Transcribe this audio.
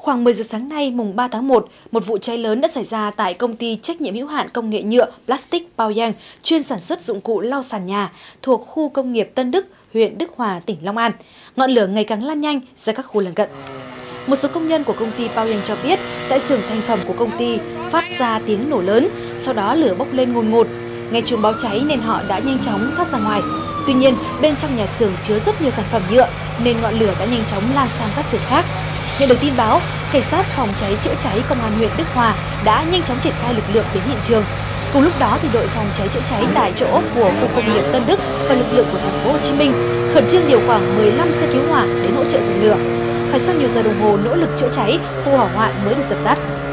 Khoảng 10 giờ sáng nay, mùng 3 tháng 1, một vụ cháy lớn đã xảy ra tại công ty trách nhiệm hữu hạn công nghệ nhựa Plastic Baoyang, chuyên sản xuất dụng cụ lau sàn nhà thuộc khu công nghiệp Tân Đức, huyện Đức Hòa, tỉnh Long An. Ngọn lửa ngày càng lan nhanh ra các khu lân cận. Một số công nhân của công ty Baoyang cho biết, tại xưởng thành phẩm của công ty phát ra tiếng nổ lớn, sau đó lửa bốc lên ngùn ngụt. Nghe chuông báo cháy nên họ đã nhanh chóng thoát ra ngoài. Tuy nhiên, bên trong nhà xưởng chứa rất nhiều sản phẩm nhựa nên ngọn lửa đã nhanh chóng lan sang các xưởng khác. Nhận được tin báo, cảnh sát phòng cháy chữa cháy công an huyện Đức Hòa đã nhanh chóng triển khai lực lượng đến hiện trường. Cùng lúc đó thì đội phòng cháy chữa cháy tại chỗ của khu công nghiệp Tân Đức và lực lượng của thành phố Hồ Chí Minh khẩn trương điều khoảng 15 xe cứu hỏa đến hỗ trợ dập lửa. Phải sau nhiều giờ đồng hồ nỗ lực chữa cháy, vụ hỏa hoạn mới được dập tắt.